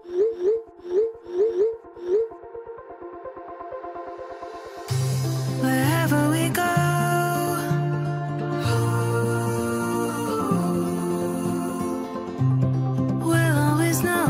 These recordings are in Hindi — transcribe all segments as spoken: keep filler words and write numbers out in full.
Wherever we go, we'll always know.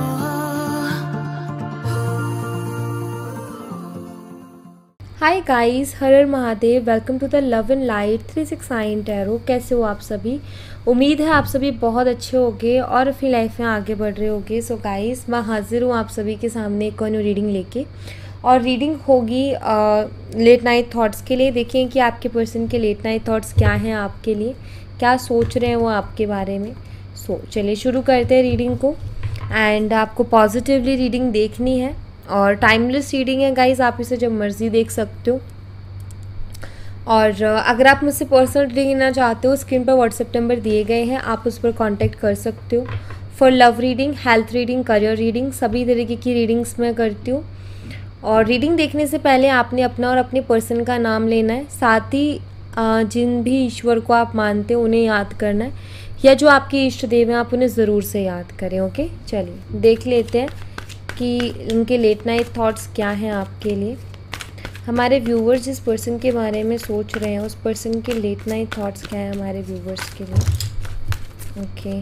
Hi guys, हर हर Mahadev. Welcome to the love and light three six nine tarot. कैसे हो आप सभी? उम्मीद है आप सभी बहुत अच्छे होंगे और अपनी लाइफ में आगे बढ़ रहे होंगे। सो गाइस, मैं हाजिर हूँ आप सभी के सामने एक और न्यू रीडिंग लेके, और रीडिंग होगी लेट नाइट थॉट्स के लिए। देखें कि आपके पर्सन के लेट नाइट थॉट्स क्या हैं, आपके लिए क्या सोच रहे हैं वो आपके बारे में। सो so, चलिए शुरू करते हैं रीडिंग को। एंड आपको पॉजिटिवली रीडिंग देखनी है और टाइमलेस रीडिंग है गाइस, आप इसे जब मर्ज़ी देख सकते हो। और अगर आप मुझसे पर्सनल रीडिंग लेना चाहते हो, स्क्रीन पर व्हाट्सएप नंबर दिए गए हैं, आप उस पर कांटेक्ट कर सकते हो। For love reading, health reading, career reading, सभी तरीके की रीडिंग्स मैं करती हूँ। और रीडिंग देखने से पहले आपने अपना और अपने पर्सन का नाम लेना है, साथ ही जिन भी ईश्वर को आप मानते हो उन्हें याद करना है, या जो आपके इष्ट देव हैं आप उन्हें ज़रूर से याद करें। ओके, चलिए देख लेते हैं कि उनके लेट नाइट थॉट्स क्या हैं आपके लिए। हमारे व्यूवर्स जिस पर्सन के बारे में सोच रहे हैं उस पर्सन के लेट नाइट थॉट्स क्या हैं हमारे व्यूवर्स के लिए। ओके,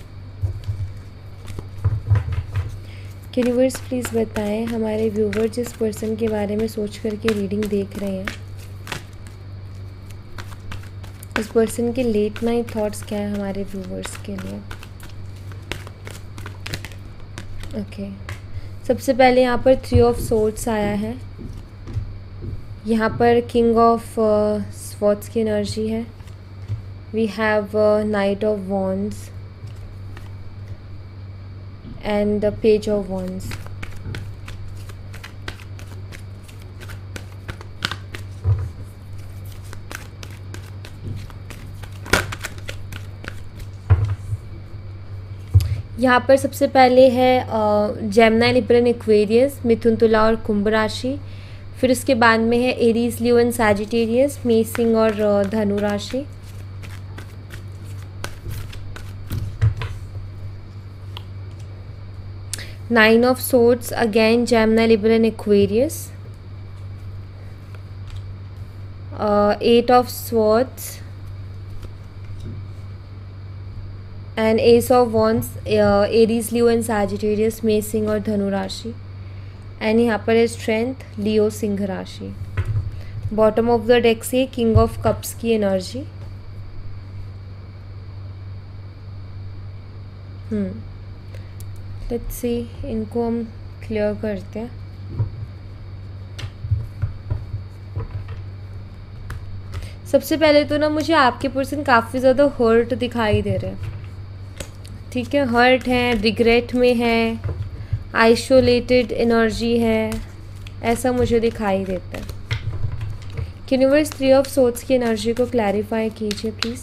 यूनिवर्स प्लीज़ बताएं हमारे व्यूवर जिस पर्सन के बारे में सोच करके रीडिंग देख रहे हैं उस पर्सन के लेट नाइट थॉट्स क्या हैं हमारे व्यूवर्स के लिए। Okay okay. सबसे पहले यहाँ पर थ्री ऑफ सोर्ड्स आया है, यहाँ पर किंग ऑफ स्वॉर्ड्स की एनर्जी है। We have knight of wands and the page of wands. यहाँ पर सबसे पहले है जेमिनी, लिब्रा, एक्वेरियस, मिथुन, तुला और कुंभ राशि। फिर उसके बाद में है एरीज, लियो एंड सैजिटेरियस, मेष, सिंह और धनु राशि। Nine of swords again Gemini, Libra and Aquarius. Eight of swords and ace of wands, Aries, Leo and Sagittarius, मेष, सिंह और धनु राशि। एंड यहाँ पर है स्ट्रेंथ, लियो, सिंह राशि। बॉटम ऑफ द डेक से किंग ऑफ कप्स की एनर्जी। हम्म लेट्स सी, इनको हम क्लियर करते हैं। सबसे पहले तो ना मुझे आपके पर्सन काफ़ी ज़्यादा हर्ट दिखाई दे रहे हैं। ठीक है, हर्ट है, रिग्रेट में है, आइसोलेटेड एनर्जी है, ऐसा मुझे दिखाई देता है। यूनिवर्स थ्री ऑफ सोर्ड्स की एनर्जी को क्लैरिफाई कीजिए please.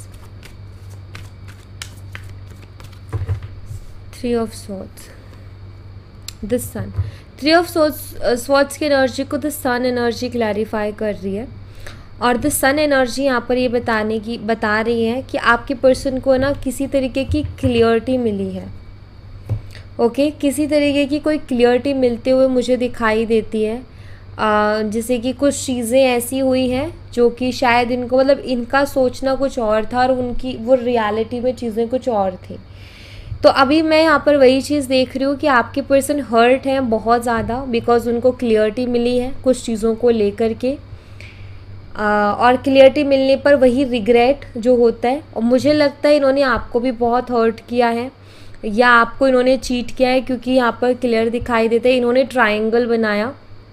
Three of swords, the sun. Three of swords swords की एनर्जी को द सन एनर्जी क्लैरिफाई कर रही है, और द सन एनर्जी यहाँ पर ये बताने की बता रही है कि आपके पर्सन को ना किसी तरीके की क्लियरिटी मिली है। Okay okay? किसी तरीके की कोई क्लियरिटी मिलते हुए मुझे दिखाई देती है। जैसे कि कुछ चीज़ें ऐसी हुई हैं जो कि शायद इनको, मतलब इनका सोचना कुछ और था और उनकी वो रियलिटी में चीज़ें कुछ और थी। तो अभी मैं यहाँ पर वही चीज़ देख रही हूँ कि आपके पर्सन हर्ट हैं बहुत ज़्यादा, बिकॉज उनको क्लियरिटी मिली है कुछ चीज़ों को लेकर के। Uh, और क्लियरिटी मिलने पर वही रिग्रेट जो होता है, और मुझे लगता है इन्होंने आपको भी बहुत हर्ट किया है या आपको इन्होंने चीट किया है, क्योंकि यहाँ पर क्लियर दिखाई देता है इन्होंने ट्रायंगल बनाया।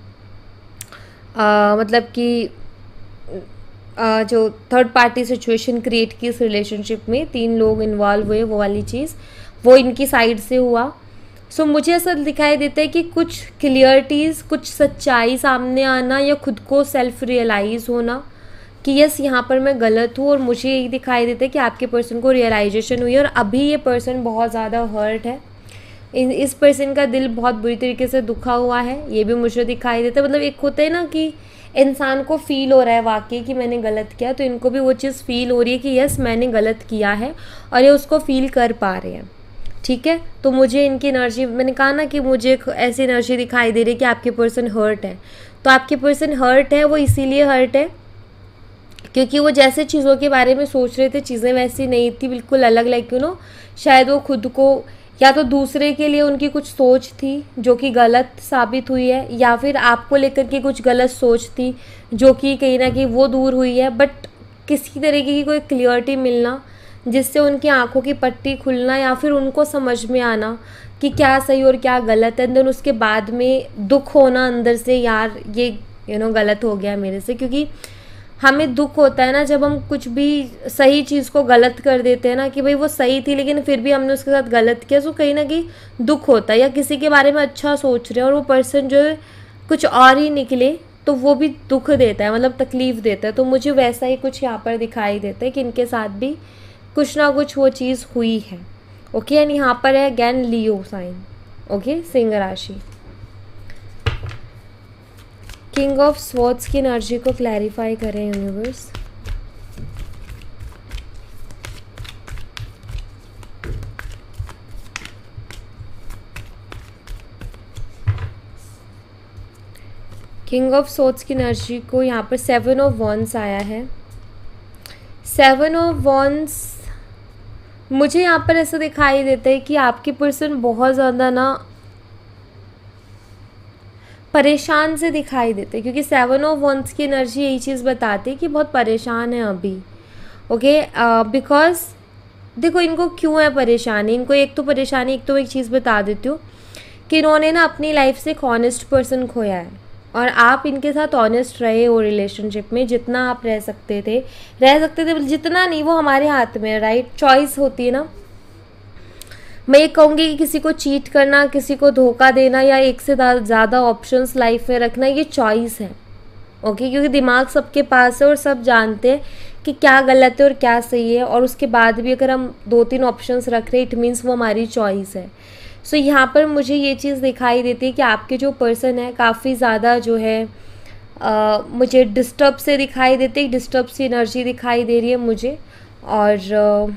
uh, मतलब कि uh, जो थर्ड पार्टी सिचुएशन क्रिएट की इस रिलेशनशिप में, तीन लोग इन्वॉल्व हुए, वो वाली चीज़ वो इनकी साइड से हुआ। सो so, मुझे ऐसा दिखाई देता है कि कुछ क्लियरिटीज़, कुछ सच्चाई सामने आना, या खुद को सेल्फ रियलाइज़ होना कि यस यहाँ पर मैं गलत हूँ। और मुझे यही दिखाई देता है कि आपके पर्सन को रियलाइजेशन हुई, और अभी ये पर्सन बहुत ज़्यादा हर्ट है। इस पर्सन का दिल बहुत बुरी तरीके से दुखा हुआ है, ये भी मुझे दिखाई देता है। मतलब एक होता है ना कि इंसान को फील हो रहा है वाकई कि मैंने गलत किया, तो इनको भी वो चीज़ फील हो रही है कि यस मैंने गलत किया है, और ये उसको फील कर पा रहे हैं। ठीक है। तो मुझे इनकी एनर्जी, मैंने कहा ना कि मुझे एक ऐसी एनर्जी दिखाई दे रही है कि आपके पर्सन हर्ट है। तो आपके पर्सन हर्ट है, वो इसीलिए हर्ट है क्योंकि वो जैसे चीज़ों के बारे में सोच रहे थे चीज़ें वैसी नहीं थी, बिल्कुल अलग। लाइक यू नो शायद वो खुद को, या तो दूसरे के लिए उनकी कुछ सोच थी जो कि गलत साबित हुई है, या फिर आपको लेकर के कुछ गलत सोच थी जो कि कहीं ना कहीं वो दूर हुई है। बट किसी तरीके की कोई क्लियरिटी मिलना जिससे उनकी आंखों की पट्टी खुलना, या फिर उनको समझ में आना कि क्या सही और क्या गलत है। देन उसके बाद में दुख होना अंदर से, यार ये यू नो गलत हो गया मेरे से। क्योंकि हमें दुख होता है ना जब हम कुछ भी सही चीज़ को गलत कर देते हैं ना, कि भाई वो सही थी लेकिन फिर भी हमने उसके साथ गलत किया, तो कहीं ना कहीं दुख होता है। या किसी के बारे में अच्छा सोच रहे हैं और वो पर्सन जो है कुछ और ही निकले, तो वो भी दुख देता है, मतलब तकलीफ़ देता है। तो मुझे वैसा ही कुछ यहाँ पर दिखाई देता है कि इनके साथ भी कुछ ना कुछ वो चीज़ हुई है। ओके, एंड यहाँ पर है अगैन लियो साइन। ओके, सिंह राशि। किंग ऑफ स्वॉर्ड्स की एनर्जी को क्लैरिफाई करें यूनिवर्स। किंग ऑफ स्वॉर्ड्स की एनर्जी को यहाँ पर सेवन ऑफ वॉन्ड्स आया है। सेवन ऑफ वॉन्ड्स मुझे यहाँ पर ऐसा दिखाई देता है कि आपके पर्सन बहुत ज़्यादा ना परेशान से दिखाई देते हैं, क्योंकि सेवन ऑफ वंस की एनर्जी यही चीज़ बताती है कि बहुत परेशान है अभी। ओके, बिकॉज देखो इनको क्यों है परेशानी, इनको एक तो परेशानी, एक तो एक चीज़ बता देती हूँ कि इन्होंने ना अपनी लाइफ से एक ऑनेस्ट पर्सन खोया है, और आप इनके साथ ऑनेस्ट रहे हो रिलेशनशिप में, जितना आप रह सकते थे रह सकते थे जितना नहीं, वो हमारे हाथ में है, राइट। चॉइस होती है ना। मैं ये कहूँगी कि किसी को चीट करना, किसी को धोखा देना, या एक से ज़्यादा ऑप्शंस लाइफ में रखना, ये चॉइस है। ओके, क्योंकि दिमाग सबके पास है और सब जानते हैं कि क्या गलत है और क्या सही है, और उसके बाद भी अगर हम दो तीन ऑप्शंस रख रहे हैं, इट मीन्स वो हमारी चॉइस है। सो so, यहाँ पर मुझे ये चीज़ दिखाई देती है कि आपके जो पर्सन है काफ़ी ज़्यादा जो है आ, मुझे डिस्टर्ब से दिखाई देते हैं, डिस्टर्ब सी एनर्जी दिखाई दे रही है मुझे। और आ,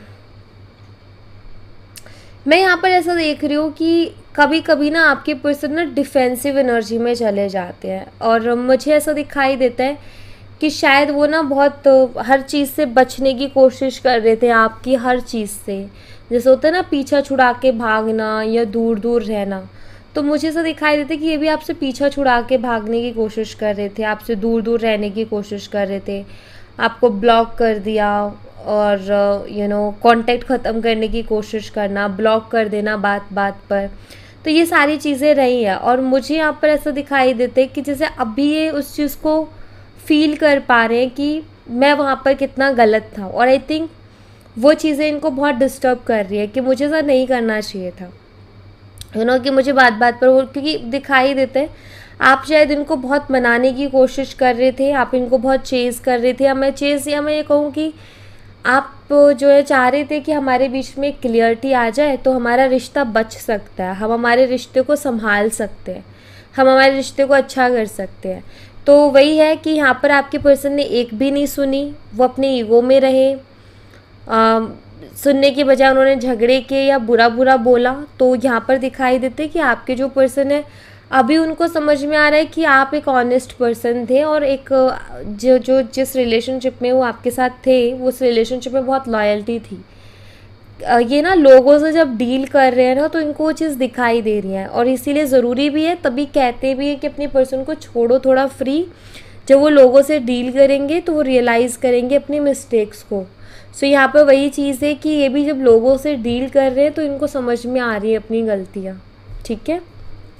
मैं यहाँ पर ऐसा देख रही हूँ कि कभी कभी ना आपके पर्सन ना डिफेंसिव एनर्जी में चले जाते हैं, और मुझे ऐसा दिखाई देता है कि शायद वो ना बहुत हर चीज़ से बचने की कोशिश कर रहे थे, आपकी हर चीज़ से। जैसे होता है ना पीछा छुड़ा के भागना या दूर दूर रहना, तो मुझे ऐसा दिखाई देता है कि ये भी आपसे पीछा छुड़ा के भागने की कोशिश कर रहे थे, आपसे दूर दूर रहने की कोशिश कर रहे थे, आपको ब्लॉक कर दिया, और यू नो कांटेक्ट ख़त्म करने की कोशिश करना, ब्लॉक कर देना बात बात पर। तो ये सारी चीज़ें रही हैं, और मुझे यहाँ पर ऐसा दिखाई देते कि जैसे अभी ये उस चीज़ को फील कर पा रहे हैं कि मैं वहाँ पर कितना गलत था, और आई थिंक वो चीज़ें इनको बहुत डिस्टर्ब कर रही है कि मुझे ऐसा नहीं करना चाहिए था, यू नो कि मुझे बात बात पर वो, क्योंकि दिखाई देते हैं आप शायद इनको बहुत मनाने की कोशिश कर रहे थे, आप इनको बहुत चेज़ कर रहे थे, या मैं चेज़ या मैं ये कहूँ कि आप जो है चाह रहे थे कि हमारे बीच में क्लियरिटी आ जाए तो हमारा रिश्ता बच सकता है, हम हमारे रिश्ते को संभाल सकते हैं, हम हमारे रिश्ते को अच्छा कर सकते हैं। तो वही है कि यहाँ पर आपके पर्सन ने एक भी नहीं सुनी, वो अपने ईगो में रहे, आ, सुनने के बजाय उन्होंने झगड़े के या बुरा बुरा बोला। तो यहाँ पर दिखाई देते कि आपके जो पर्सन है अभी उनको समझ में आ रहा है कि आप एक ऑनेस्ट पर्सन थे, और एक जो जो जिस रिलेशनशिप में वो आपके साथ थे उस रिलेशनशिप में बहुत लॉयल्टी थी। ये ना लोगों से जब डील कर रहे हैं ना तो इनको वो चीज़ दिखाई दे रही है, और इसीलिए ज़रूरी भी है, तभी कहते भी है कि अपनी पर्सन को छोड़ो थोड़ा फ्री। जब वो लोगों से डील करेंगे तो वो रियलाइज़ करेंगे अपनी मिस्टेक्स को। सो so, यहाँ पर वही चीज़ है कि ये भी जब लोगों से डील कर रहे हैं तो इनको समझ में आ रही है अपनी गलतियाँ। ठीक है,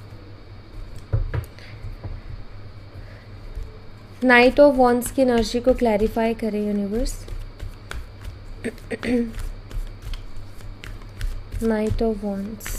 नाइट ऑफ वॉन्ड्स की एनर्जी को क्लैरिफाई करें universe. Knight of wands,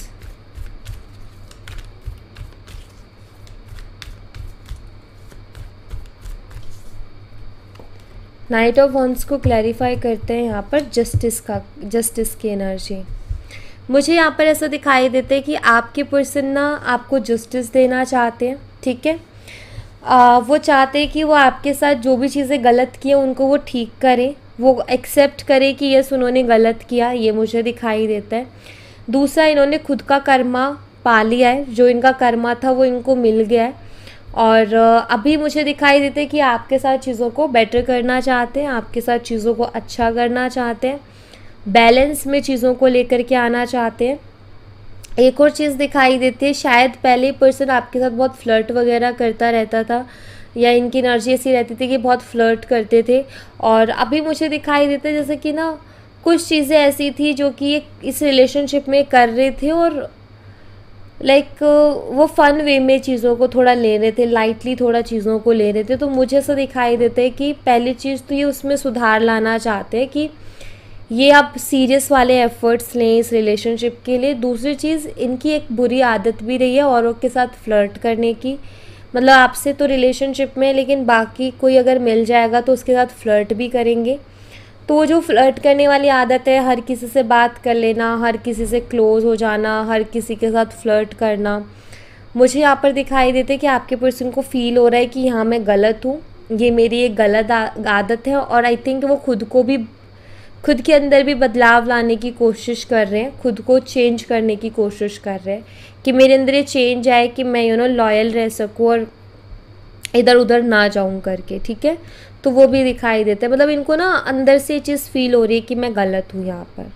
knight of wands को क्लैरिफाई करते हैं यहाँ पर जस्टिस का, जस्टिस की एनर्जी। मुझे यहाँ पर ऐसा दिखाई देता है कि आपके पर्सन ना आपको जस्टिस देना चाहते हैं। ठीक है, आ, वो चाहते हैं कि वो आपके साथ जो भी चीज़ें गलत की हैं उनको वो ठीक करें, वो एक्सेप्ट करें कि यस उन्होंने गलत किया, ये मुझे दिखाई देता है। दूसरा, इन्होंने खुद का कर्मा पा लिया है, जो इनका कर्मा था वो इनको मिल गया है। और अभी मुझे दिखाई देते हैं कि आपके साथ चीज़ों को बेटर करना चाहते हैं, आपके साथ चीज़ों को अच्छा करना चाहते हैं, बैलेंस में चीज़ों को लेकर के आना चाहते हैं। एक और चीज़ दिखाई देती है, शायद पहले पर्सन आपके साथ बहुत फ्लर्ट वगैरह करता रहता था, या इनकी एनर्जी ऐसी रहती थी कि बहुत फ्लर्ट करते थे। और अभी मुझे दिखाई देता है जैसे कि ना कुछ चीज़ें ऐसी थी जो कि इस रिलेशनशिप में कर रहे थे, और लाइक like, वो फ़न वे में चीज़ों को थोड़ा ले रहे थे, लाइटली थोड़ा चीज़ों को ले रहे थे। तो मुझे ऐसा दिखाई देता है कि पहली चीज़ तो ये उसमें सुधार लाना चाहते हैं कि ये अब सीरियस वाले एफ़र्ट्स लें इस रिलेशनशिप के लिए। दूसरी चीज़, इनकी एक बुरी आदत भी रही है औरों के साथ फ्लर्ट करने की, मतलब आपसे तो रिलेशनशिप में, लेकिन बाकी कोई अगर मिल जाएगा तो उसके साथ फ्लर्ट भी करेंगे। तो जो फ्लर्ट करने वाली आदत है, हर किसी से बात कर लेना, हर किसी से क्लोज़ हो जाना, हर किसी के साथ फ्लर्ट करना, मुझे यहाँ पर दिखाई देते कि आपके पर्सन को फ़ील हो रहा है कि हाँ मैं गलत हूँ, ये मेरी एक गलत आदत है। और आई थिंक वो खुद को भी, खुद के अंदर भी बदलाव लाने की कोशिश कर रहे हैं, खुद को चेंज करने की कोशिश कर रहे हैं कि मेरे अंदर ये चेंज आए कि मैं यू नो लॉयल रह सकूँ और इधर उधर ना जाऊँ करके, ठीक है। तो वो भी दिखाई देता है, मतलब इनको ना अंदर से ये चीज़ फील हो रही है कि मैं गलत हूँ यहाँ पर।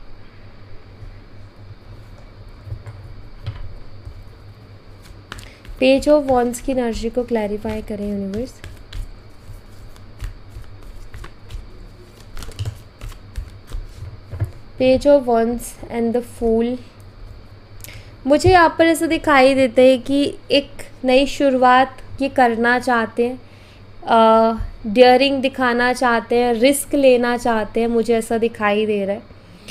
पेज ऑफ वॉन्ड्स की एनर्जी को क्लैरिफाई करें universe. Page of wands and the fool. मुझे यहाँ पर ऐसा दिखाई देता है कि एक नई शुरुआत ये करना चाहते हैं, डेयरिंग दिखाना चाहते हैं, रिस्क लेना चाहते हैं, मुझे ऐसा दिखाई दे रहा है।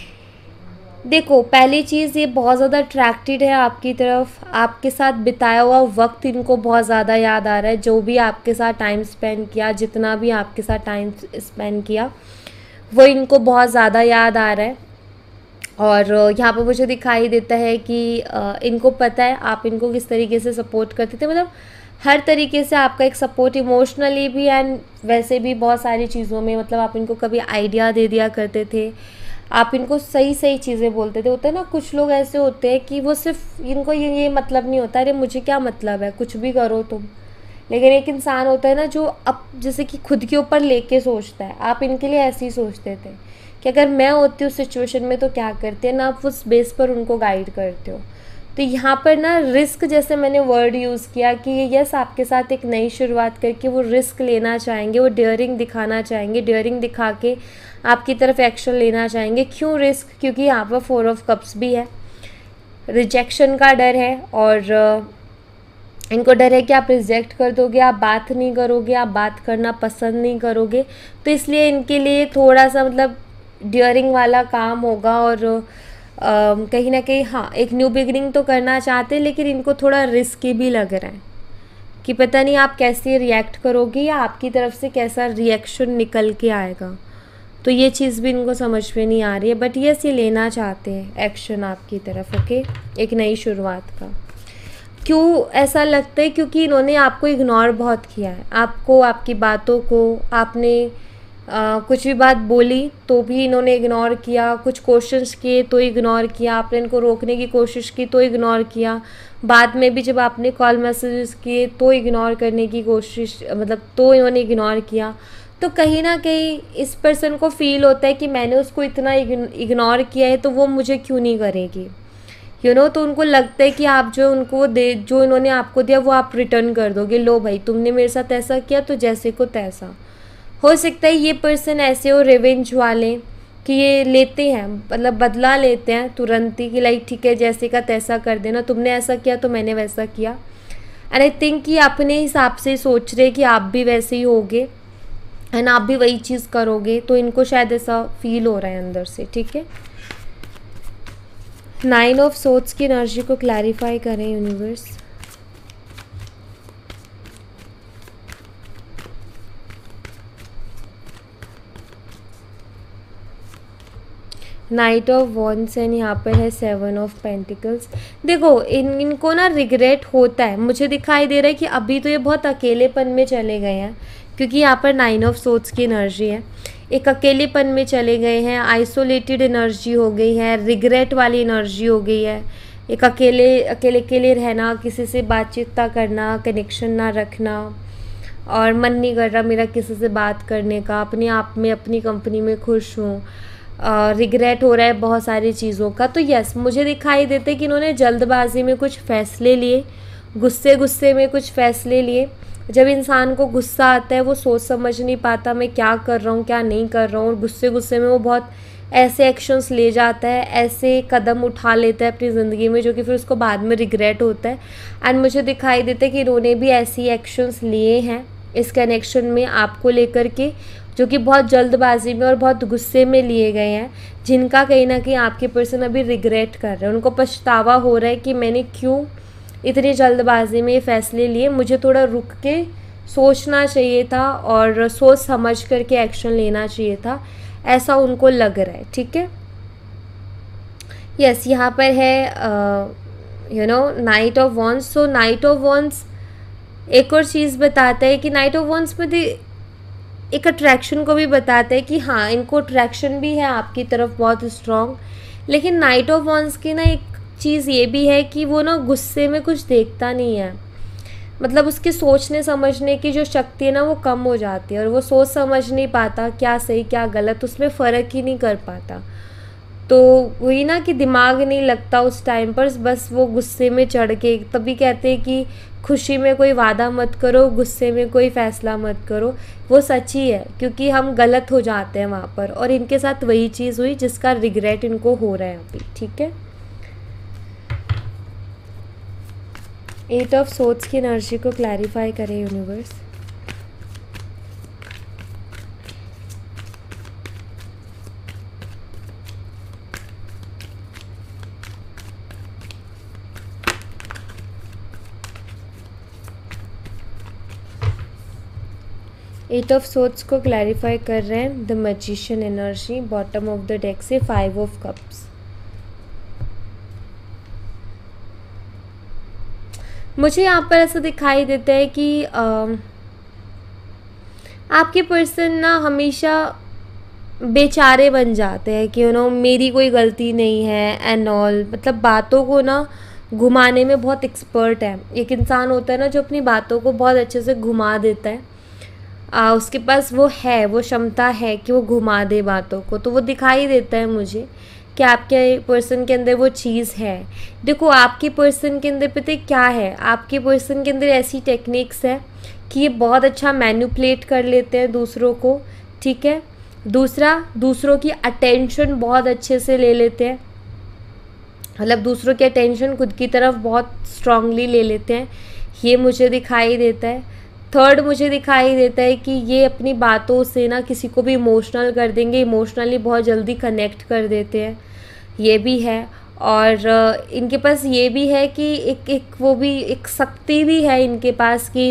देखो, पहली चीज़, ये बहुत ज़्यादा अट्रैक्टेड है आपकी तरफ, आपके साथ बिताया हुआ वक्त इनको बहुत ज़्यादा याद आ रहा है। जो भी आपके साथ टाइम स्पेंड किया, जितना भी आपके साथ टाइम स्पेंड किया, वो इनको बहुत ज़्यादा याद आ रहा है। और यहाँ पर मुझे दिखाई देता है कि इनको पता है आप इनको किस तरीके से सपोर्ट करते थे, मतलब हर तरीके से आपका एक सपोर्ट, इमोशनली भी एंड वैसे भी बहुत सारी चीज़ों में। मतलब आप इनको कभी आइडिया दे दिया करते थे, आप इनको सही सही चीज़ें बोलते थे। होता है ना, कुछ लोग ऐसे होते हैं कि वो सिर्फ, इनको ये ये मतलब नहीं होता, अरे मुझे क्या मतलब है, कुछ भी करो तुम। लेकिन एक इंसान होता है ना जो अब जैसे कि खुद के ऊपर लेके सोचता है। आप इनके लिए ऐसे ही सोचते थे कि अगर मैं होती उस सिचुएशन में तो क्या करते हैं ना, आप उस बेस पर उनको गाइड करते हो। तो यहाँ पर ना रिस्क, जैसे मैंने वर्ड यूज़ किया कि यस, आपके साथ एक नई शुरुआत करके वो रिस्क लेना चाहेंगे, वो डेयरिंग दिखाना चाहेंगे, डेयरिंग दिखा के आपकी तरफ एक्शन लेना चाहेंगे। क्यों रिस्क? क्योंकि यहाँ पर फोर ऑफ कप्स भी है, रिजेक्शन का डर है, और इनको डर है कि आप रिजेक्ट कर दोगे, आप बात नहीं करोगे, आप बात करना पसंद नहीं करोगे। तो इसलिए इनके लिए थोड़ा सा मतलब डेयरिंग वाला काम होगा, और Uh, कहीं ना कहीं हाँ एक न्यू बिगनिंग तो करना चाहते हैं, लेकिन इनको थोड़ा रिस्की भी लग रहा है कि पता नहीं आप कैसे रिएक्ट करोगे या आपकी तरफ से कैसा रिएक्शन निकल के आएगा। तो ये चीज़ भी इनको समझ में नहीं आ रही है, बट यस, ये लेना चाहते हैं एक्शन आपकी तरफ, ओके, एक नई शुरुआत का। क्यों ऐसा लगता है? क्योंकि इन्होंने आपको इग्नोर बहुत किया है, आपको, आपकी बातों को, आपने Uh, कुछ भी बात बोली तो भी इन्होंने इग्नोर किया, कुछ क्वेश्चंस किए तो इग्नोर किया, आपने इनको रोकने की कोशिश की तो इग्नोर किया, बाद में भी जब आपने कॉल मैसेजेस किए तो इग्नोर करने की कोशिश, मतलब तो इन्होंने इग्नोर किया। तो कहीं ना कहीं इस पर्सन को फील होता है कि मैंने उसको इतना इग्नोर किया है तो वो मुझे क्यों नहीं करेगी, यू नो। तो उनको लगता है कि आप जो उनको दे, जो इन्होंने आपको दिया वो आप रिटर्न कर दोगे, लो भाई तुमने मेरे साथ ऐसा किया तो जैसे को तैसा। हो सकता है ये पर्सन ऐसे हो रिवेंज वाले कि ये लेते हैं, मतलब बदला लेते हैं तुरंत ही, कि लाइक ठीक है जैसे का तैसा कर देना, तुमने ऐसा किया तो मैंने वैसा किया। एंड आई थिंक कि अपने हिसाब से सोच रहे कि आप भी वैसे ही होगे एंड आप भी वही चीज़ करोगे, तो इनको शायद ऐसा फील हो रहा है अंदर से, ठीक है। नाइन ऑफ सोर्ड्स की एनर्जी को क्लैरिफाई करें universe. Knight of wands and यहाँ पर है सेवन ऑफ पेंटिकल्स। देखो, इन इनको ना रिग्रेट होता है, मुझे दिखाई दे रहा है कि अभी तो ये बहुत अकेलेपन में चले गए हैं, क्योंकि यहाँ पर नाइन ऑफ सोर्ड्स की एनर्जी है। एक अकेलेपन में चले गए हैं, आइसोलेटेड एनर्जी हो गई है, रिग्रेट वाली एनर्जी हो गई है, एक अकेले अकेले अकेले रहना, किसी से बातचीत ना करना, कनेक्शन ना रखना, और मन नहीं कर रहा मेरा किसी से बात करने का, अपने आप में अपनी कंपनी में खुश हूँ, रिग्रेट हो रहा है बहुत सारी चीज़ों का। तो यस, मुझे दिखाई देता है कि इन्होंने जल्दबाजी में कुछ फ़ैसले लिए, गुस्से गुस्से में कुछ फ़ैसले लिए। जब इंसान को गुस्सा आता है वो सोच समझ नहीं पाता मैं क्या कर रहा हूँ क्या नहीं कर रहा हूँ, और गुस्से गुस्से में वो बहुत ऐसे एक्शंस ले जाता है, ऐसे कदम उठा लेता है अपनी ज़िंदगी में जो कि फिर उसको बाद में रिग्रेट होता है। एंड मुझे दिखाई देता है कि इन्होंने भी ऐसी एक्शंस लिए हैं इस कनेक्शन में आपको लेकर के, जो कि बहुत जल्दबाजी में और बहुत गुस्से में लिए गए हैं, जिनका कहीं ना कहीं आपके पर्सन अभी रिग्रेट कर रहे हैं। उनको पछतावा हो रहा है कि मैंने क्यों इतनी जल्दबाजी में ये फ़ैसले लिए, मुझे थोड़ा रुक के सोचना चाहिए था और सोच समझ करके एक्शन लेना चाहिए था, ऐसा उनको लग रहा है। ठीक है, यस, यहाँ पर है you know knight of wands. So knight of wands एक और चीज़ बताता है कि नाइट ऑफ वॉन्ड्स में एक अट्रैक्शन को भी बताता है कि हाँ, इनको अट्रैक्शन भी है आपकी तरफ बहुत स्ट्रॉन्ग। लेकिन नाइट ऑफ वॉन्ड्स की ना एक चीज़ ये भी है कि वो ना गुस्से में कुछ देखता नहीं है, मतलब उसके सोचने समझने की जो शक्ति है ना वो कम हो जाती है, और वो सोच समझ नहीं पाता क्या सही क्या गलत, उसमें फ़र्क ही नहीं कर पाता। तो वही ना कि दिमाग नहीं लगता उस टाइम पर, बस वो गुस्से में चढ़ के, तभी कहते हैं कि खुशी में कोई वादा मत करो, गुस्से में कोई फ़ैसला मत करो। वो सच ही है, क्योंकि हम गलत हो जाते हैं वहाँ पर, और इनके साथ वही चीज़ हुई जिसका रिग्रेट इनको हो रहा है अभी। ठीक है, एट ऑफ सोर्ड्स की एनर्जी को क्लैरिफाई करें यूनिवर्स। एट ऑफ सोर्ड्स को क्लैरिफाई कर रहे हैं the magician energy, bottom of the deck से फाइव ऑफ कप्स। मुझे यहाँ पर ऐसा दिखाई देता है कि आ, आपके पर्सन ना हमेशा बेचारे बन जाते हैं कि यू नो मेरी कोई गलती नहीं है एंड ऑल, मतलब बातों को ना घुमाने में बहुत एक्सपर्ट है। एक इंसान होता है ना जो अपनी बातों को बहुत अच्छे से घुमा देता है, आ, उसके पास वो है, वो क्षमता है कि वो घुमा दे बातों को। तो वो दिखाई देता है मुझे कि आपके पर्सन के अंदर वो चीज़ है। देखो, आपके पर्सन के अंदर पता है क्या है, आपके पर्सन के अंदर ऐसी टेक्निक्स है कि ये बहुत अच्छा मैनिपुलेट कर लेते हैं दूसरों को। ठीक है, दूसरा, दूसरों की अटेंशन बहुत अच्छे से ले लेते हैं, मतलब दूसरों की अटेंशन खुद की तरफ बहुत स्ट्रांगली ले लेते हैं, ये मुझे दिखाई देता है। थर्ड, मुझे दिखाई देता है कि ये अपनी बातों से ना किसी को भी इमोशनल कर देंगे, इमोशनली बहुत जल्दी कनेक्ट कर देते हैं, ये भी है। और इनके पास ये भी है कि एक एक वो भी एक शक्ति भी है इनके पास कि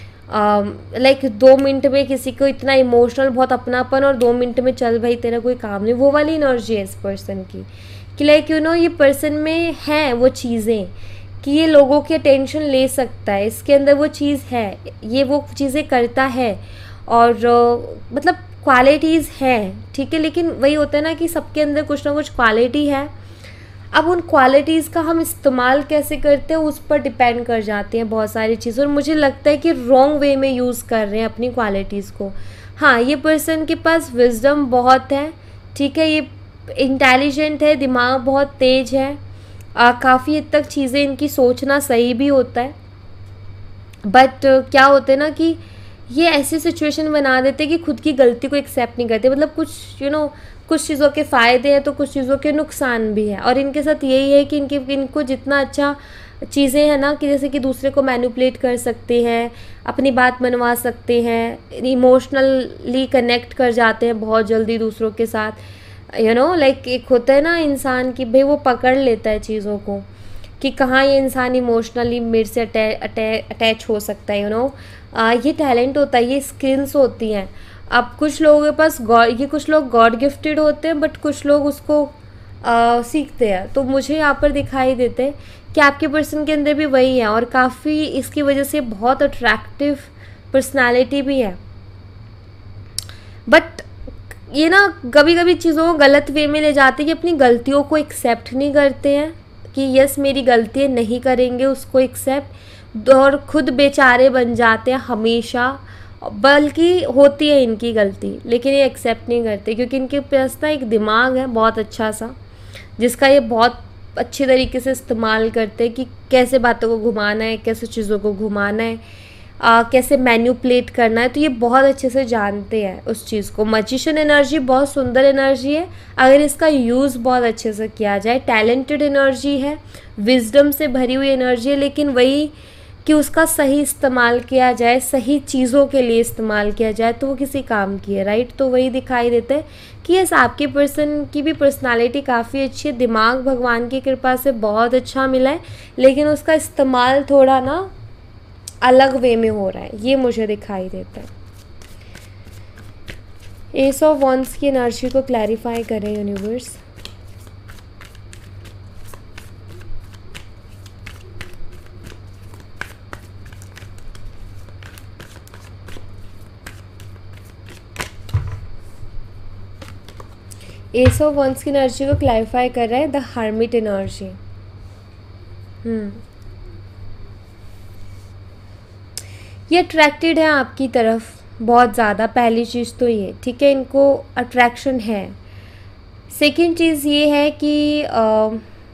लाइक दो मिनट में किसी को इतना इमोशनल, बहुत अपनापन, और दो मिनट में चल भाई तेरा कोई काम नहीं, वो वाली एनर्जी है इस पर्सन की कि लाइक यू नो ये पर्सन में है वो चीज़ें कि ये लोगों की अटेंशन ले सकता है, इसके अंदर वो चीज़ है, ये वो चीज़ें करता है, और uh, मतलब क्वालिटीज़ हैं। ठीक है, लेकिन वही होता है ना कि सबके अंदर कुछ ना कुछ क्वालिटी है। अब उन क्वालिटीज़ का हम इस्तेमाल कैसे करते हैं उस पर डिपेंड कर जाती हैं बहुत सारी चीज़ें, और मुझे लगता है कि रॉन्ग वे में यूज़ कर रहे हैं अपनी क्वालिटीज़ को। हाँ, ये पर्सन के पास विजडम बहुत है, ठीक है, ये इंटेलिजेंट है, दिमाग बहुत तेज है, काफ़ी हद तक चीज़ें इनकी सोचना सही भी होता है। बट uh, क्या होता है ना कि ये ऐसी सिचुएशन बना देते कि खुद की गलती को एक्सेप्ट नहीं करते, मतलब कुछ यू you नो know, कुछ चीज़ों के फ़ायदे हैं तो कुछ चीज़ों के नुकसान भी हैं। और इनके साथ यही है कि इनके इनको जितना अच्छा चीज़ें हैं ना कि जैसे कि दूसरे को मैनिपुलेट कर सकते हैं, अपनी बात मनवा सकते हैं, इमोशनली कनेक्ट कर जाते हैं बहुत जल्दी दूसरों के साथ, यू नो लाइक एक होता है ना इंसान की भाई वो पकड़ लेता है चीज़ों को कि कहाँ ये इंसान इमोशनली मेरे से अटैच हो सकता है, यू नो ये टैलेंट होता है, ये स्किल्स होती हैं। अब कुछ लोगों के पास गॉड ये कुछ लोग गॉड गिफ्टेड होते हैं, बट कुछ लोग उसको आ, सीखते हैं। तो मुझे यहाँ पर दिखाई देते हैं कि आपके पर्सन के अंदर भी वही है, और काफ़ी इसकी वजह से बहुत अट्रैक्टिव पर्सनालिटी भी है। बट ये ना कभी कभी चीज़ों को गलत वे में ले जाते हैं कि अपनी गलतियों को एक्सेप्ट नहीं करते हैं कि यस मेरी गलती है, नहीं करेंगे उसको एक्सेप्ट, और खुद बेचारे बन जाते हैं हमेशा, बल्कि होती है इनकी गलती लेकिन ये एक्सेप्ट नहीं करते क्योंकि इनके पास ना एक दिमाग है बहुत अच्छा सा, जिसका ये बहुत अच्छे तरीके से इस्तेमाल करते हैं कि कैसे बातों को घुमाना है, कैसे चीज़ों को घुमाना है, आ, कैसे मैन्युपुलेट करना है। तो ये बहुत अच्छे से जानते हैं उस चीज़ को। मैजिशियन एनर्जी बहुत सुंदर एनर्जी है अगर इसका यूज़ बहुत अच्छे से किया जाए। टैलेंटेड एनर्जी है, विजडम से भरी हुई एनर्जी है, लेकिन वही कि उसका सही इस्तेमाल किया जाए, सही चीज़ों के लिए इस्तेमाल किया जाए तो वो किसी काम की है, राइट। तो वही दिखाई देता है कि यस आपके पर्सन की भी पर्सनालिटी काफ़ी अच्छी है, दिमाग भगवान की कृपा से बहुत अच्छा मिला है, लेकिन उसका इस्तेमाल थोड़ा ना अलग वे में हो रहा है, ये मुझे दिखाई देता है। एस ऑफ वॉन्ड्स की एनर्जी को क्लैरिफाई करें यूनिवर्स। एस ऑफ वंस की एनर्जी को क्लैरिफाई कर रहा है द हर्मिट एनर्जी। हम्म ये अट्रैक्टेड है आपकी तरफ बहुत ज़्यादा, पहली चीज़ तो ये, ठीक है, इनको अट्रैक्शन है। सेकंड चीज़ ये है कि आ,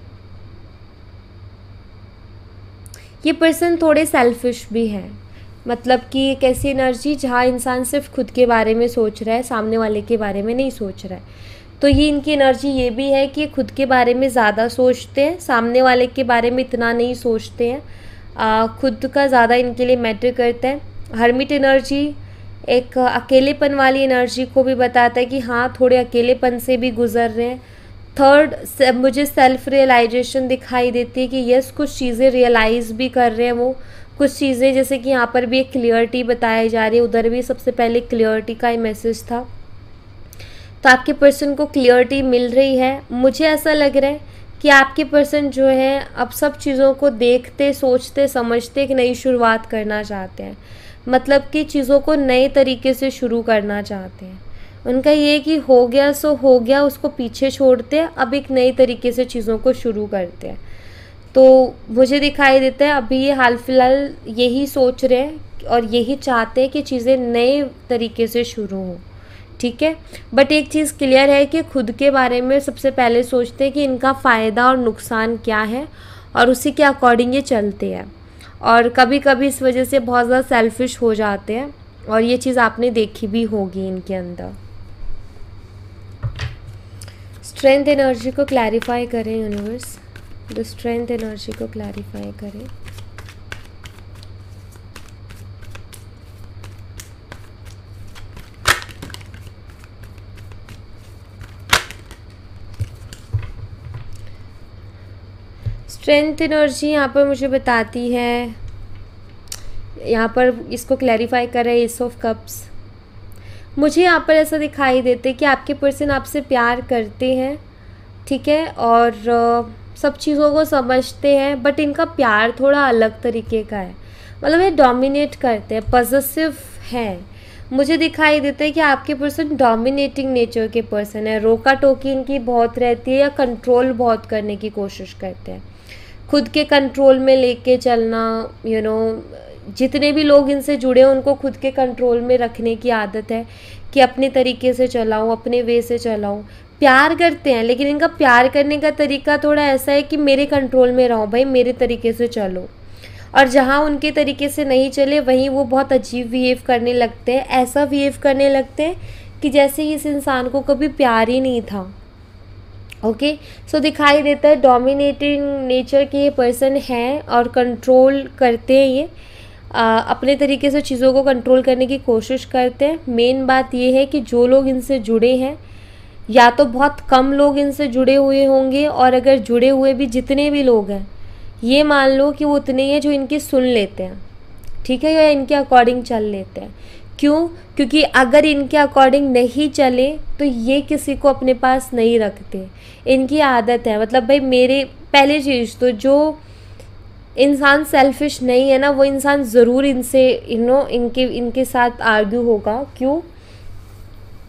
ये पर्सन थोड़े सेल्फिश भी हैं, मतलब कि एक ऐसी एनर्जी जहाँ इंसान सिर्फ खुद के बारे में सोच रहा है, सामने वाले के बारे में नहीं सोच रहा है। तो ये इनकी एनर्जी ये भी है कि खुद के बारे में ज़्यादा सोचते हैं, सामने वाले के बारे में इतना नहीं सोचते हैं, आ, खुद का ज़्यादा इनके लिए मैटर करता है। हर्मिट एनर्जी एक अकेलेपन वाली एनर्जी को भी बताता है कि हाँ थोड़े अकेलेपन से भी गुजर रहे हैं। थर्ड, मुझे सेल्फ रियलाइजेशन दिखाई देती है कि यस कुछ चीज़ें रियलाइज़ भी कर रहे हैं वो, कुछ चीज़ें जैसे कि यहाँ पर भी एक क्लियरिटी बताई जा रही है, उधर भी सबसे पहले क्लियरिटी का ही मैसेज था। तो आपके पर्सन को क्लियरिटी मिल रही है। मुझे ऐसा लग रहा है कि आपके पर्सन जो है अब सब चीज़ों को देखते सोचते समझते एक नई शुरुआत करना चाहते हैं, मतलब कि चीज़ों को नए तरीके से शुरू करना चाहते हैं। उनका ये कि हो गया सो हो गया, उसको पीछे छोड़ते हैं, अब एक नए तरीके से चीज़ों को शुरू करते हैं। तो मुझे दिखाई देता है अभी ये हाल फिलहाल यही सोच रहे हैं और यही चाहते हैं कि चीज़ें नए तरीके से शुरू हों, ठीक है। बट एक चीज़ क्लियर है कि खुद के बारे में सबसे पहले सोचते हैं कि इनका फ़ायदा और नुकसान क्या है और उसी के अकॉर्डिंग ये चलते हैं, और कभी कभी इस वजह से बहुत ज़्यादा सेल्फिश हो जाते हैं, और ये चीज़ आपने देखी भी होगी इनके अंदर। स्ट्रेंथ एनर्जी को क्लैरिफाई करें यूनिवर्स, द स्ट्रेंथ एनर्जी को क्लैरिफाई करें। स्ट्रेंथ एनर्जी यहाँ पर मुझे बताती है, यहाँ पर इसको क्लैरिफाई कर रहे हैं एस ऑफ कप्स। मुझे यहाँ पर ऐसा दिखाई देते हैं कि आपके पर्सन आपसे प्यार करते हैं, ठीक है, और सब चीज़ों को समझते हैं, बट इनका प्यार थोड़ा अलग तरीके का है, मतलब ये डोमिनेट करते हैं, पॉसेसिव हैं। मुझे दिखाई देता है कि आपके पर्सन डोमिनेटिंग नेचर के पर्सन है, रोका टोकी इनकी बहुत रहती है या कंट्रोल बहुत करने की कोशिश करते हैं, खुद के कंट्रोल में लेके चलना, यू नो जितने भी लोग इनसे जुड़े हैं उनको खुद के कंट्रोल में रखने की आदत है कि अपने तरीके से चलाऊं, अपने वे से चलाऊं। प्यार करते हैं लेकिन इनका प्यार करने का तरीका थोड़ा ऐसा है कि मेरे कंट्रोल में रहो भाई, मेरे तरीके से चलो, और जहाँ उनके तरीके से नहीं चले वहीं वो बहुत अजीब बिहेव करने लगते हैं, ऐसा बिहेव करने लगते हैं कि जैसे इस इंसान को कभी प्यार ही नहीं था। ओके सो दिखाई देता है डोमिनेटिंग नेचर के ये पर्सन हैं और कंट्रोल करते हैं, ये आ, अपने तरीके से चीज़ों को कंट्रोल करने की कोशिश करते हैं। मेन बात ये है कि जो लोग इनसे जुड़े हैं या तो बहुत कम लोग इनसे जुड़े हुए होंगे, और अगर जुड़े हुए भी जितने भी लोग हैं ये मान लो कि वो उतने ही हैं जो इनकी सुन लेते हैं, ठीक है, या इनके अकॉर्डिंग चल लेते हैं। क्यों? क्योंकि अगर इनके अकॉर्डिंग नहीं चले तो ये किसी को अपने पास नहीं रखते, इनकी आदत है, मतलब भाई मेरे पहली चीज़ तो जो इंसान सेल्फिश नहीं है ना वो इंसान ज़रूर इनसे यू नो इनके इनके साथ आर्ग्यू होगा। क्यों?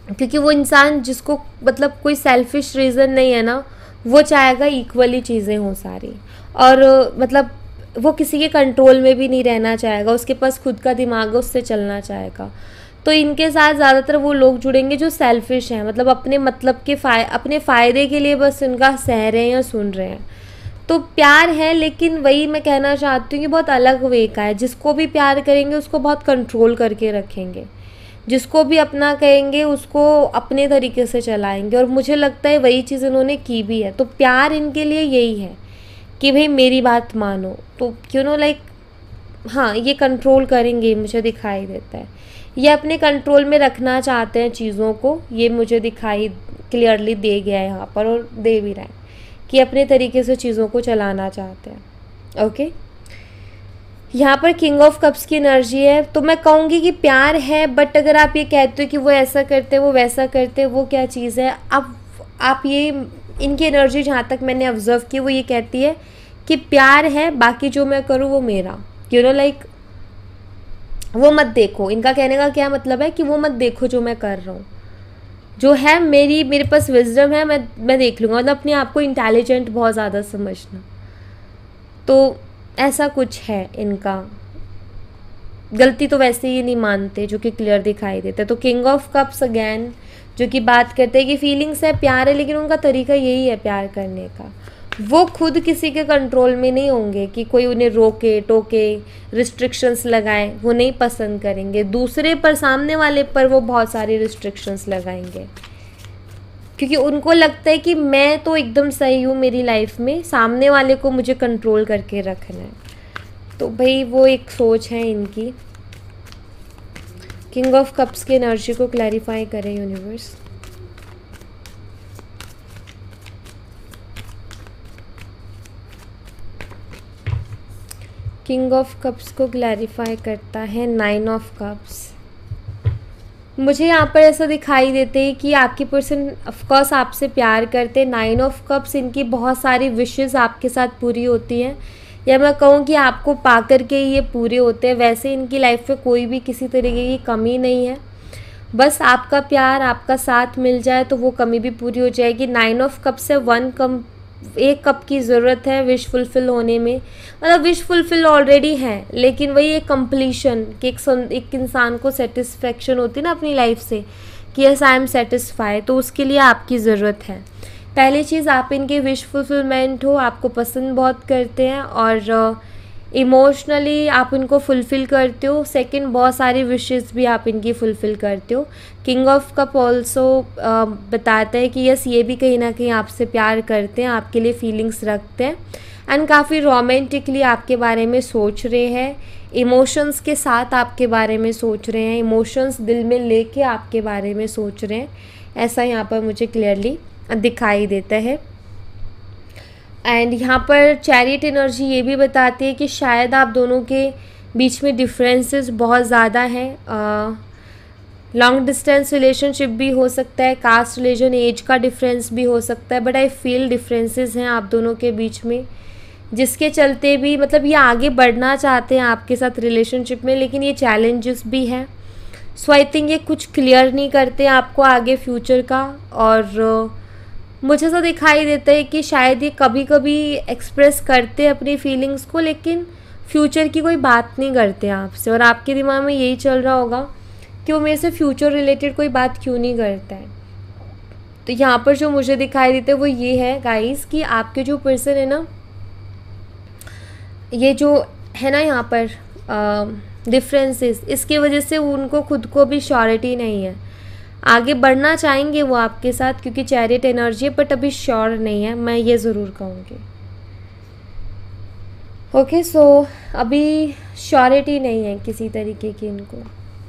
क्योंकि वो इंसान जिसको मतलब कोई सेल्फिश रीज़न नहीं है ना, वो चाहेगा इक्वली चीज़ें हों सारी, और मतलब वो किसी के कंट्रोल में भी नहीं रहना चाहेगा, उसके पास खुद का दिमाग है, उससे चलना चाहेगा। तो इनके साथ ज़्यादातर वो लोग जुड़ेंगे जो सेल्फिश हैं, मतलब अपने मतलब के फ़ाय अपने फ़ायदे के लिए बस उनका सह रहे हैं या सुन रहे हैं। तो प्यार है, लेकिन वही मैं कहना चाहती हूँ कि बहुत अलग वे का है। जिसको भी प्यार करेंगे उसको बहुत कंट्रोल करके रखेंगे, जिसको भी अपना कहेंगे उसको अपने तरीके से चलाएंगे, और मुझे लगता है वही चीज़ इन्होंने की भी है। तो प्यार इनके लिए यही है कि भाई मेरी बात मानो, तो यू नो लाइक हाँ, ये कंट्रोल करेंगे, मुझे दिखाई देता है। ये अपने कंट्रोल में रखना चाहते हैं चीज़ों को, ये मुझे दिखाई क्लियरली दे गया है यहाँ पर, और दे भी रहा है कि अपने तरीके से चीज़ों को चलाना चाहते हैं। ओके, यहाँ पर किंग ऑफ कप्स की एनर्जी है, तो मैं कहूँगी कि प्यार है, बट अगर आप ये कहते हो कि वो ऐसा करते हैं वो वैसा करते हैं, वो क्या चीज़ है। अब आप ये इनकी एनर्जी जहाँ तक मैंने ऑब्जर्व की वो ये कहती है कि प्यार है, बाकी जो मैं करूँ वो मेरा, यू नो लाइक वो मत देखो। इनका कहने का क्या मतलब है कि वो मत देखो जो मैं कर रहा हूँ, जो है मेरी मेरे पास विजडम है, मैं मैं देख लूँगा। मतलब अपने आप को इंटेलिजेंट बहुत ज़्यादा समझना, तो ऐसा कुछ है इनका। गलती तो वैसे ही नहीं मानते, जो कि क्लियर दिखाई देता है। तो किंग ऑफ कप्स अगेन जो कि बात करते हैं कि फीलिंग्स है, प्यार है, लेकिन उनका तरीका यही है प्यार करने का। वो खुद किसी के कंट्रोल में नहीं होंगे कि कोई उन्हें रोके टोके रिस्ट्रिक्शंस लगाए, वो नहीं पसंद करेंगे। दूसरे पर, सामने वाले पर वो बहुत सारी रिस्ट्रिक्शंस लगाएंगे, क्योंकि उनको लगता है कि मैं तो एकदम सही हूँ मेरी लाइफ में, सामने वाले को मुझे कंट्रोल करके रखना है। तो भाई वो एक सोच है इनकी। किंग ऑफ कप्स की एनर्जी को क्लैरिफाई करें यूनिवर्स। किंग ऑफ कप्स को क्लैरिफाई करता है नाइन ऑफ कप्स। मुझे यहाँ पर ऐसा दिखाई देते हैं कि आपकी पर्सन ऑफकोर्स आपसे प्यार करते। नाइन ऑफ कप्स इनकी बहुत सारी विशेस आपके साथ पूरी होती हैं, या मैं कहूँ कि आपको पा कर के ये पूरे होते हैं। वैसे इनकी लाइफ में कोई भी किसी तरीके की कमी नहीं है, बस आपका प्यार आपका साथ मिल जाए तो वो कमी भी पूरी हो जाएगी। नाइन ऑफ कप से वन कम एक कप की ज़रूरत है विश फुलफ़िल होने में। मतलब विश फुलफ़िल ऑलरेडी है, लेकिन वही एक कंप्लीशन कि एक एक इंसान को सेटिस्फेक्शन होती है ना अपनी लाइफ से कि यस आई एम सेटिस्फाई, तो उसके लिए आपकी ज़रूरत है। पहली चीज़, आप इनके विश फुलफिलमेंट हो, आपको पसंद बहुत करते हैं और इमोशनली आप इनको फुलफ़िल करते हो। सेकंड, बहुत सारी विशेस भी आप इनकी फुलफ़िल करते हो। किंग ऑफ कप ऑल्सो बताता है कि यस ये भी कहीं ना कहीं आपसे प्यार करते हैं, आपके लिए फीलिंग्स रखते हैं एंड काफ़ी रोमांटिकली आपके बारे में सोच रहे हैं, इमोशंस के साथ आपके बारे में सोच रहे हैं, इमोशंस दिल में लेके आपके बारे में सोच रहे हैं। ऐसा यहाँ पर मुझे क्लियरली दिखाई देता है। एंड यहाँ पर चैरियट एनर्जी ये भी बताती है कि शायद आप दोनों के बीच में डिफरेंसेस बहुत ज़्यादा हैं। लॉन्ग डिस्टेंस रिलेशनशिप भी हो सकता है, कास्ट रिलीजन एज का डिफरेंस भी हो सकता है, बट आई फील डिफरेंसेस हैं आप दोनों के बीच में, जिसके चलते भी मतलब ये आगे बढ़ना चाहते हैं आपके साथ रिलेशनशिप में, लेकिन ये चैलेंजेस भी हैं। सो आई थिंक ये कुछ क्लियर नहीं करते आपको आगे फ्यूचर का, और uh, मुझे ऐसा दिखाई देता है कि शायद ये कभी कभी एक्सप्रेस करते हैं अपनी फीलिंग्स को, लेकिन फ्यूचर की कोई बात नहीं करते आपसे, और आपके दिमाग में यही चल रहा होगा कि वो मेरे से फ्यूचर रिलेटेड कोई बात क्यों नहीं करता है। तो यहाँ पर जो मुझे दिखाई देता है वो ये है गाइस कि आपके जो पर्सन है ना, ये जो है ना यहाँ पर डिफरेंसेस, इसकी वजह से उनको खुद को भी श्योरिटी नहीं है। आगे बढ़ना चाहेंगे वो आपके साथ क्योंकि चैरियट एनर्जी है, बट अभी श्योर नहीं है, मैं ये ज़रूर कहूँगी। ओके, सो अभी श्योरिटी नहीं है किसी तरीके की इनको।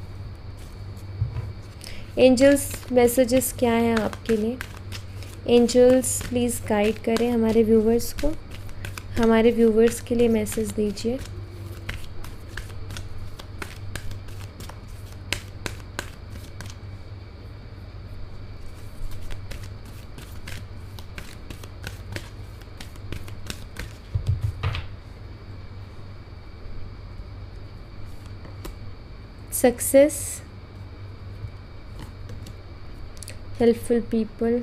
एंजल्स मैसेजेस क्या हैं आपके लिए? एंजल्स प्लीज़ गाइड करें हमारे व्यूवर्स को, हमारे व्यूवर्स के लिए मैसेज दीजिए। Success, helpful people.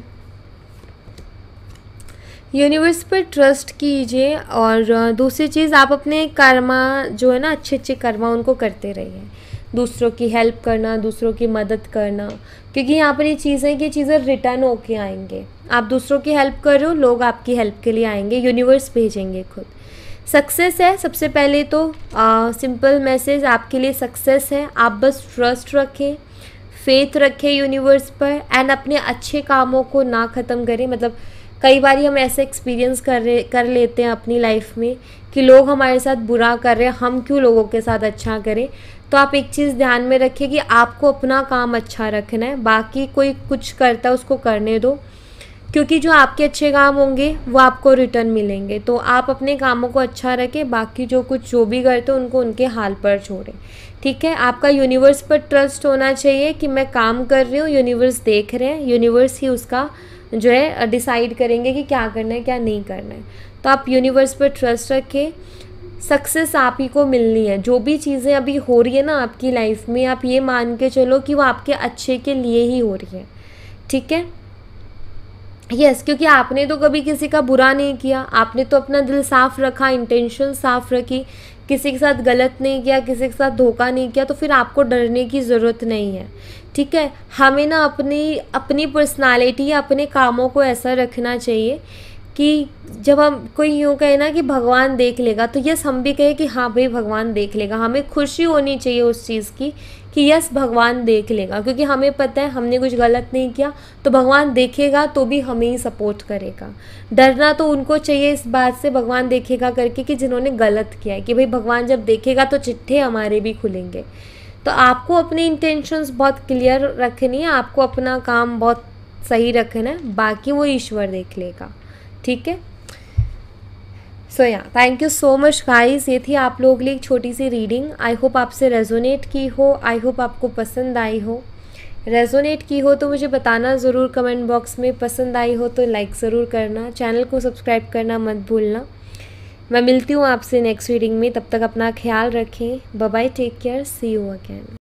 यूनिवर्स पर ट्रस्ट कीजिए और दूसरी चीज़ आप अपने कर्मा जो है ना अच्छे अच्छे कर्मा उनको करते रहिए, दूसरों की हेल्प करना, दूसरों की मदद करना, क्योंकि यहाँ पर ये चीज़ें कि चीज़ें रिटर्न होके आएंगे। आप दूसरों की हेल्प कर रहे हो, लोग आपकी हेल्प के लिए आएंगे, यूनिवर्स भेजेंगे खुद। सक्सेस है सबसे पहले तो सिंपल मैसेज आपके लिए सक्सेस है। आप बस ट्रस्ट रखें, फेथ रखें यूनिवर्स पर एंड अपने अच्छे कामों को ना ख़त्म करें। मतलब कई बार हम ऐसे एक्सपीरियंस कर रहे कर लेते हैं अपनी लाइफ में कि लोग हमारे साथ बुरा कर रहे हैं, हम क्यों लोगों के साथ अच्छा करें। तो आप एक चीज़ ध्यान में रखें कि आपको अपना काम अच्छा रखना है, बाकी कोई कुछ करता है उसको करने दो, क्योंकि जो आपके अच्छे काम होंगे वो आपको रिटर्न मिलेंगे। तो आप अपने कामों को अच्छा रखें, बाकी जो कुछ जो भी करते हो उनको उनके हाल पर छोड़ें, ठीक है। आपका यूनिवर्स पर ट्रस्ट होना चाहिए कि मैं काम कर रही हूँ, यूनिवर्स देख रहे हैं, यूनिवर्स ही उसका जो है डिसाइड करेंगे कि क्या करना है क्या नहीं करना है। तो आप यूनिवर्स पर ट्रस्ट रखें, सक्सेस आप ही को मिलनी है। जो भी चीज़ें अभी हो रही है ना आपकी लाइफ में, आप ये मान के चलो कि वो आपके अच्छे के लिए ही हो रही है, ठीक है। यस yes, क्योंकि आपने तो कभी किसी का बुरा नहीं किया, आपने तो अपना दिल साफ़ रखा, इंटेंशन साफ़ रखी, किसी के साथ गलत नहीं किया, किसी के साथ धोखा नहीं किया, तो फिर आपको डरने की ज़रूरत नहीं है, ठीक है। हमें ना अपनी अपनी पर्सनालिटी या अपने कामों को ऐसा रखना चाहिए कि जब हम कोई यूँ कहे ना कि भगवान देख लेगा, तो यस हम भी कहें कि हाँ भाई भगवान देख लेगा। हमें खुशी होनी चाहिए उस चीज़ की कि यस भगवान देख लेगा, क्योंकि हमें पता है हमने कुछ गलत नहीं किया, तो भगवान देखेगा तो भी हमें ही सपोर्ट करेगा। डरना तो उनको चाहिए इस बात से भगवान देखेगा करके कि जिन्होंने गलत किया है, कि भाई भगवान जब देखेगा तो चिट्ठे हमारे भी खुलेंगे। तो आपको अपनी इंटेंशंस बहुत क्लियर रखनी है, आपको अपना काम बहुत सही रखना है, बाकी वो ईश्वर देख लेगा, ठीक है। So yeah thank you so much guys, ये थी आप लोगों के लिए एक छोटी सी रीडिंग। आई होप आपसे रेजोनेट की हो, आई होप आपको पसंद आई हो। रेजोनेट की हो तो मुझे बताना ज़रूर कमेंट बॉक्स में, पसंद आई हो तो लाइक ज़रूर करना, चैनल को सब्सक्राइब करना मत भूलना। मैं मिलती हूँ आपसे नेक्स्ट रीडिंग में, तब तक अपना ख्याल रखें। Bye bye, take care, see you again.